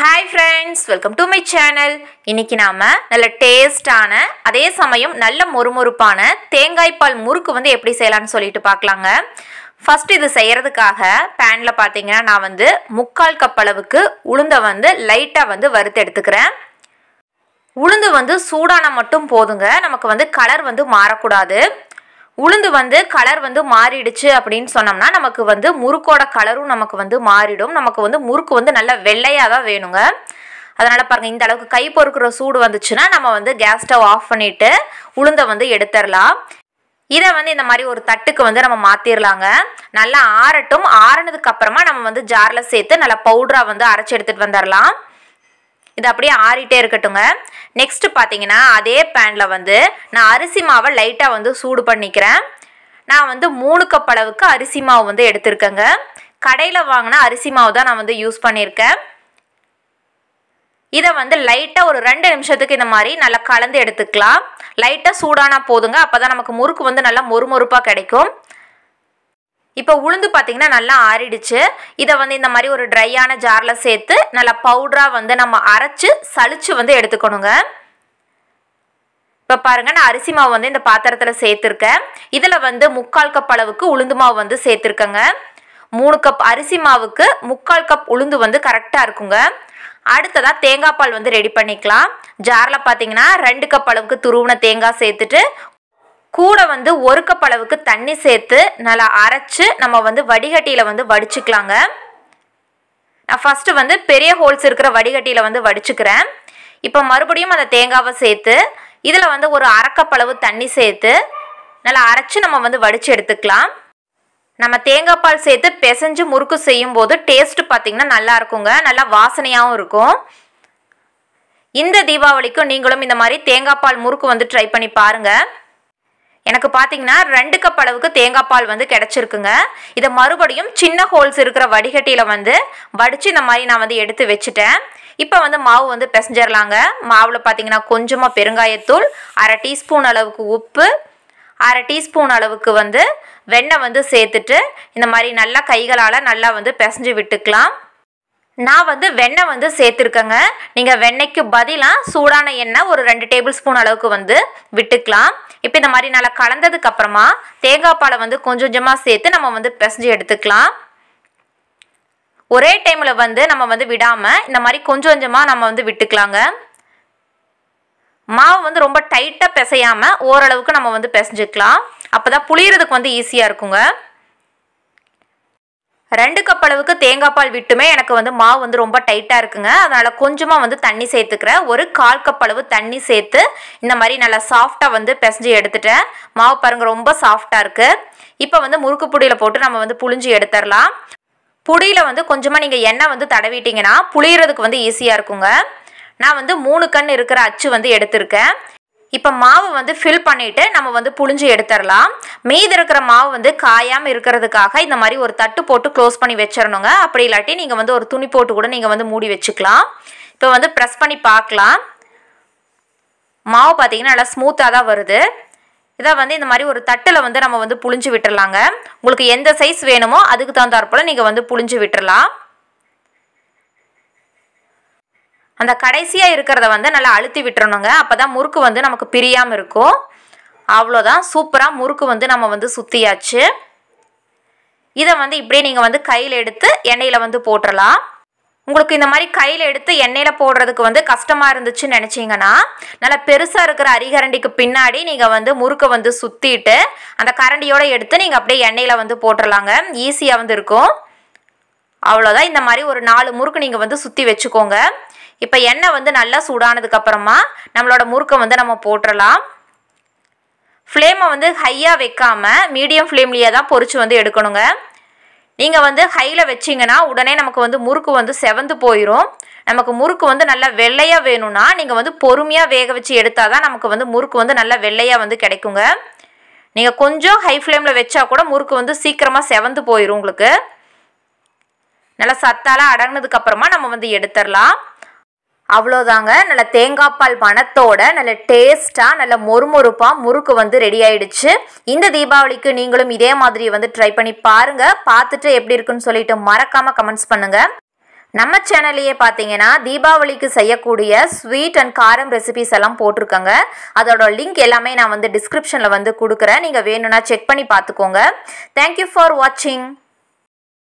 Hi friends, welcome to my channel. இன்னைக்கு நாம நல்ல டேஸ்டான அதே சமயம் நல்ல மொறுமொறுப்பான தேங்காய் பால் முறுக்கு வந்து எப்படி செய்யலாம்னு சொல்லிட்டு பார்க்கலாங்க. ஃபர்ஸ்ட் இது செய்யிறதுக்காக panல பாத்தீங்கன்னா நான் வந்து 3/4 கப் அளவுக்கு உளுந்த வந்து லைட்டா வந்து வறுத்து எடுத்துக்கிறேன். உளுந்து வந்து சூடானா மட்டும் போதுங்க. நமக்கு வந்து கலர் வந்து மாறக்கூடாது. உளுந்து வந்து கலர் வந்து மாறிடுச்சு அப்படினு சொன்னோம்னா நமக்கு வந்து முறுக்கோட கலரும் நமக்கு வந்து மாறிடும். நமக்கு வந்து முறுக்கு வந்து நல்ல வெள்ளையா தான் வேணுங்க. அதனால பாருங்க இந்த அளவுக்கு கை பொறுக்குற சூடு வந்துச்சுனா நம்ம வந்து கேஸ் ஸ்டவ் ஆஃப் பண்ணிட்டு உளுந்த வந்து எடுத்துறலாம். இத வந்து இந்த மாதிரி ஒரு தட்டுக்கு வந்து நம்ம மாத்திரலாங்க. நல்லா ஆறட்டும். ஆறனதுக்கு அப்புறமா நம்ம வந்து ஜார்ல சேர்த்து நல்ல பவுடரா வந்து அரைச்சு எடுத்துட்டு வந்தறலாம். இது அப்படியே ஆறிட்டே இருக்கட்டுங்க. நெக்ஸ்ட் பாத்தீங்கன்னா அதே panல வந்து நான் அரிசி மாவை லைட்டா வந்து சூடு பண்ணிக்கிறேன். நான் வந்து 3 கப் அளவுக்கு அரிசி மாவு வந்து எடுத்துர்க்கேங்க. கடையில வாங்குன அரிசி மாவு தான் நான் வந்து யூஸ் பண்ணிருக்கேன். இத வந்து லைட்டா ஒரு 2 நிமிஷத்துக்கு இந்த மாதிரி நல்லா கலந்து எடுத்துக்கலாம். லைட்டா சூடானா போதுங்க. அப்பதான் நமக்கு முறுக்கு வந்து நல்லா மொறுமொறுப்பா கிடைக்கும். இப்போ உளுந்து பாத்தீங்கன்னா நல்லா ஆறிடுச்சு. இத வந்து இந்த மாதிரி ஒரு ட்ரையான ஜார்ல சேர்த்து நல்லா பவுடரா வந்து நம்ம அரைச்சு சலிச்சு வந்து எடுத்துக்கணுங்க. இப்ப பாருங்க நான் அரிசி மாவு வந்து இந்த பாத்திரத்துல சேர்த்திருக்கேன். இதுல வந்து 3/4 கப் அளவுக்கு உளுந்து மாவு வந்து சேர்த்திருக்கேங்க. 3 கப் அரிசி மாவுக்கு 3/4 கப் உளுந்து வந்து கரெக்டா இருக்குங்க. அடுத்ததா தேங்காய் பால் வந்து ரெடி பண்ணிக்கலாம். ஜார்ல பாத்தீங்கன்னா 2 கப் அளவுக்கு துருவின தேங்காய் சேர்த்துட்டு கூட வந்து 1 கப் அளவுக்கு தண்ணி சேர்த்து நல்லா அரைச்சு நம்ம வந்து வடிகட்டியில வந்து வடிச்சுக்கலாங்க. நான் ஃபர்ஸ்ட் வந்து பெரிய ஹோல்ஸ் இருக்கிற வடிகட்டியில வந்து வடிச்சுக்கிறேன். இப்போ மறுபடியும் அந்த தேங்காவை சேர்த்து இதுல வந்து ஒரு 1/2 கப் அளவு தண்ணி சேர்த்து நல்லா அரைச்சு நம்ம வந்து வடிச்சு எடுத்துக்கலாம். நம்ம தேங்காய் பால் சேர்த்து பிசைஞ்சு முறுக்கு செய்யும் போது டேஸ்ட் பாத்தீங்கன்னா நல்லா இருக்குங்க. நல்லா வாசனையாவும் இருக்கும். இந்த தீபாவளிக்கு நீங்களும் இந்த மாதிரி தேங்காய் பால் முறுக்கு வந்து ட்ரை பண்ணி பாருங்க. எனக்கு பாத்தீங்கன்னா 2 கப் அளவுக்கு தேங்காய் பால் வந்து கிடைச்சிருக்குங்க. இத மறுபடியும் சின்ன ஹோல்ஸ் இருக்கிற வடிகட்டியில வந்து வடிச்சு இந்த மாதிரி நான் வந்து எடுத்து வச்சிட்டேன். இப்போ வந்து மாவு வந்து பிசைஞ்சிரலாங்க. மாவுல பாத்தீங்கன்னா கொஞ்சமா பெருங்காயத்தூள், 1/2 டீஸ்பூன் அளவுக்கு உப்பு, 1/2 டீஸ்பூன் அளவுக்கு வந்து வெண்ணெய் வந்து சேர்த்துட்டு இந்த மாதிரி நல்லா கைகளால நல்லா வந்து பிசைஞ்சு விட்டுக்கலாம். நான் வந்து வெண்ணெய் வந்து சேர்த்திருக்கேங்க. நீங்க வெண்ணெய்க்கு பதிலா சூடான எண்ணெய் ஒரு 2 டேபிள் ஸ்பூன் அளவுக்கு வந்து விட்டுக்கலாம். இப்போ இந்த மாதிரி நல்லா கலந்ததுக்கு அப்புறமா தேங்காய் பாலை வந்து கொஞ்சம் கொஞ்சமா சேர்த்து நம்ம வந்து பிசைஞ்சு எடுத்துக்கலாம். ஒரே டைம்ல வந்து நம்ம வந்து விடாம இந்த மாதிரி கொஞ்சம் கொஞ்சமா நம்ம வந்து விட்டுக்கலாங்க. மாவு வந்து ரொம்ப டைட்டா பிசையாம ஓரளவுக்கு நம்ம வந்து பிசைஞ்சுக்கலாம். அப்பதான் புளியறதுக்கு வந்து ஈஸியா இருக்குங்க. 2 கப் அளவுக்கு தேங்காய் பால் விட்டுமே எனக்கு வந்து மாவு வந்து ரொம்ப டைட்டா இருக்குங்க. அதனால கொஞ்சமா வந்து தண்ணி சேர்த்துக்கிறேன். ஒரு 1/4 கப் அளவு தண்ணி சேர்த்து இந்த மாதிரி நல்லா சாஃப்டா வந்து பிசைஞ்சு எடுத்துட்டேன். மாவு பாருங்க ரொம்ப சாஃப்டா இருக்கு. இப்போ வந்து முறுக்கு புடியில போட்டு நம்ம வந்து புளிஞ்சு எடுத்துறலாம். புடியில வந்து கொஞ்சமா நீங்க எண்ணெய் வந்து தடவிட்டீங்கன்னா புளியறதுக்கு வந்து ஈஸியா இருக்குங்க. நான் வந்து 3 கண் இருக்கிற அச்சு வந்து எடுத்திருக்கேன். இப்போ மாவு வந்து ஃபில் பண்ணிட்டு நம்ம வந்து புளிஞ்சு எடுத்துறலாம். மீதி இருக்கிற மாவு வந்து காயாம இருக்கிறதுக்காக இந்த மாதிரி ஒரு தட்டு போட்டு க்ளோஸ் பண்ணி வச்சிரணுங்க. அப்படி இல்லாட்டி நீங்க வந்து ஒரு துணி போட்டு கூட நீங்க வந்து மூடி வச்சுக்கலாம். இப்போ வந்து பிரஸ் பண்ணி பார்க்கலாம். மாவு பாத்தீங்கன்னா நல்லா ஸ்மூத்தா தான் வருது. இத வந்து இந்த மாதிரி ஒரு தட்டுல வந்து நம்ம வந்து புளிஞ்சு விட்டுறலாங்க. உங்களுக்கு எந்த சைஸ் வேணுமோ அதுக்கு தகுந்தாற்போல நீங்க வந்து புளிஞ்சு விட்டுறலாம். அந்த கடைசியா இருக்கிறத வந்து நல்லா அழுத்தி விட்டுறணுங்க. அப்பதான் முறுக்கு வந்து நமக்கு பிரியாம இருக்கும். அவ்வளோதான், சூப்பரா முறுக்கு வந்து நம்ம வந்து சுத்தியாச்சு. இத வந்து இப்படியே நீங்க வந்து கையில எடுத்து எண்ணெயில வந்து போட்டுறலாம். உங்களுக்கு இந்த மாதிரி கையில எடுத்து எண்ணெயில போடுறதுக்கு வந்து கஷ்டமா இருந்துச்சுன்னு நினைச்சீங்கன்னா நல்லா பெருசா இருக்கிற அரிகரண்டிக்கு பின்னாடி நீங்க வந்து முறுக்க வந்து சுத்திட்டு அந்த கரண்டியோட எடுத்து நீங்க அப்படியே எண்ணெயில வந்து போட்டுறலாங்க. ஈஸியா வந்து இருக்கும். அவ்வளோதான். இந்த மாதிரி ஒரு 4 முறுக்கு நீங்க வந்து சுத்தி வச்சுக்கோங்க. இப்போ எண்ணெய் வந்து நல்லா சூடானதுக்கு அப்புறமா நம்மளோட முறுக்கை வந்து நம்ம போட்டுறலாம். ஃப்ளேமை வந்து ஹையா வைக்காம மீடியம் ஃப்ளேம்லயே தான் பொரிச்சு வந்து எடுக்கணுங்க. நீங்க வந்து ஹைல வச்சீங்கன்னா உடனே நமக்கு வந்து முறுக்கு வந்து செவந்து போயிடும். நமக்கு முறுக்கு வந்து நல்லா வெள்ளையா வேணும்னா நீங்க வந்து பொறுமையா வேக வச்சு எடுத்தாதான் நமக்கு வந்து முறுக்கு வந்து நல்லா வெள்ளையா வந்து கிடைக்குங்க. நீங்க கொஞ்சம் ஹை ஃப்ளேம்ல வச்சா கூட முறுக்கு வந்து சீக்கிரமா செவந்து போயிடும் உங்களுக்கு. நல்லா சத்தால அடங்கினதுக்கு அப்புறமா நம்ம வந்து எடுத்துடலாம். அவ்வளோதாங்க. நல்ல தேங்காய் பால் மணத்தோட நல்ல டேஸ்டா நல்ல மொறுமொறுப்பா முறுக்கு வந்து ரெடி ஆயிடுச்சு. இந்த தீபாவளிக்கு நீங்களும் இதே மாதிரி வந்து ட்ரை பண்ணி பாருங்க. பார்த்துட்டு எப்படி இருக்குன்னு சொல்லிட்டு மறக்காம கமெண்ட்ஸ் பண்ணுங்க. நம்ம சேனல்லையே பார்த்தீங்கன்னா தீபாவளிக்கு செய்யக்கூடிய ஸ்வீட் அண்ட் காரம் ரெசிபிஸ் எல்லாம் போட்டிருக்கேங்க. அதோட லிங்க் எல்லாமே நான் வந்து டிஸ்கிரிப்ஷனில் வந்து கொடுக்குறேன். நீங்கள் வேணும்னா செக் பண்ணி பார்த்துக்கோங்க. தேங்க்யூ ஃபார் வாட்சிங்.